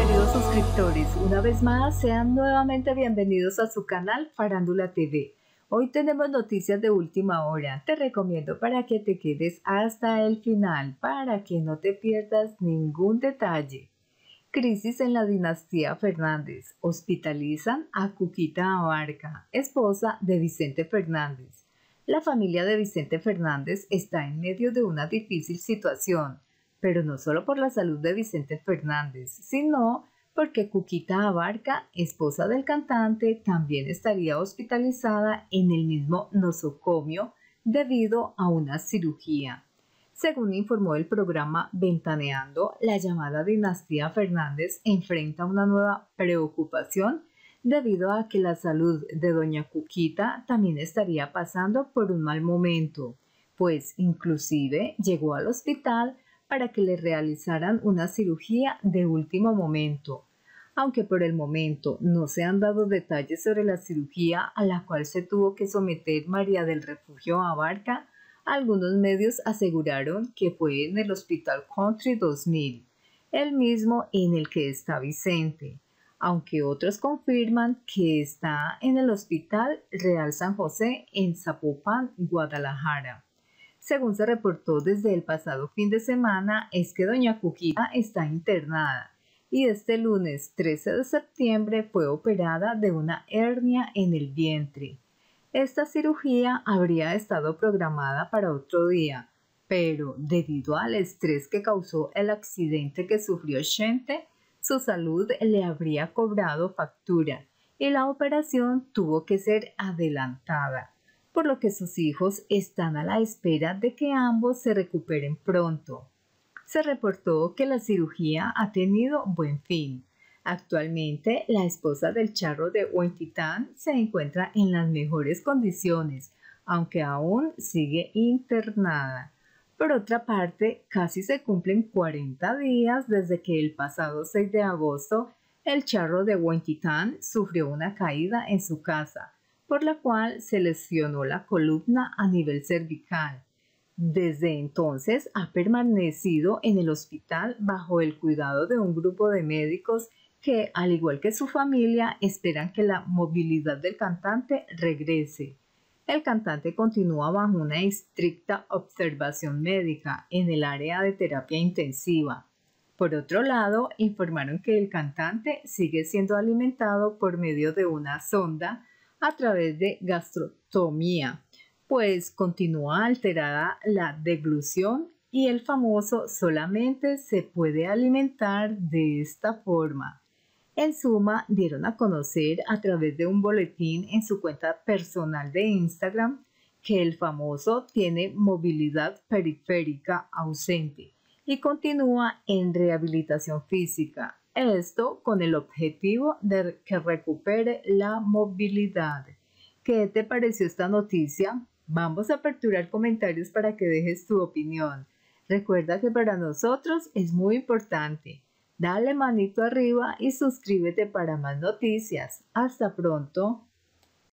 queridos suscriptores, una vez más sean nuevamente bienvenidos a su canal Farándula TV. Hoy tenemos noticias de última hora, te recomiendo para que te quedes hasta el final para que no te pierdas ningún detalle. Crisis en la dinastía Fernández, hospitalizan a Cuquita Abarca, esposa de Vicente Fernández. La familia de Vicente Fernández está en medio de una difícil situación, pero no solo por la salud de Vicente Fernández, sino porque Cuquita Abarca, esposa del cantante, también estaría hospitalizada en el mismo nosocomio debido a una cirugía. Según informó el programa Ventaneando, la llamada dinastía Fernández enfrenta una nueva preocupación debido a que la salud de doña Cuquita también estaría pasando por un mal momento, pues inclusive llegó al hospital para que le realizaran una cirugía de último momento. Aunque por el momento no se han dado detalles sobre la cirugía a la cual se tuvo que someter María del Refugio Abarca, algunos medios aseguraron que fue en el Hospital Country 2000, el mismo en el que está Vicente, aunque otros confirman que está en el Hospital Real San José en Zapopan, Guadalajara. Según se reportó desde el pasado fin de semana, es que doña Cuquita está internada y este lunes 13 de septiembre fue operada de una hernia en el vientre. Esta cirugía habría estado programada para otro día, pero debido al estrés que causó el accidente que sufrió Chente, su salud le habría cobrado factura y la operación tuvo que ser adelantada, por lo que sus hijos están a la espera de que ambos se recuperen pronto. Se reportó que la cirugía ha tenido buen fin. Actualmente, la esposa del charro de Huentitán se encuentra en las mejores condiciones, aunque aún sigue internada. Por otra parte, casi se cumplen 40 días desde que el pasado 6 de agosto el charro de Huentitán sufrió una caída en su casa, por la cual se lesionó la columna a nivel cervical. Desde entonces ha permanecido en el hospital bajo el cuidado de un grupo de médicos que, al igual que su familia, esperan que la movilidad del cantante regrese. El cantante continúa bajo una estricta observación médica en el área de terapia intensiva. Por otro lado, informaron que el cantante sigue siendo alimentado por medio de una sonda a través de gastrostomía, pues continúa alterada la deglución y el famoso solamente se puede alimentar de esta forma. En suma, dieron a conocer a través de un boletín en su cuenta personal de Instagram que el famoso tiene movilidad periférica ausente y continúa en rehabilitación física. Esto con el objetivo de que recupere la movilidad. ¿Qué te pareció esta noticia? Vamos a aperturar comentarios para que dejes tu opinión. Recuerda que para nosotros es muy importante. Dale manito arriba y suscríbete para más noticias. Hasta pronto.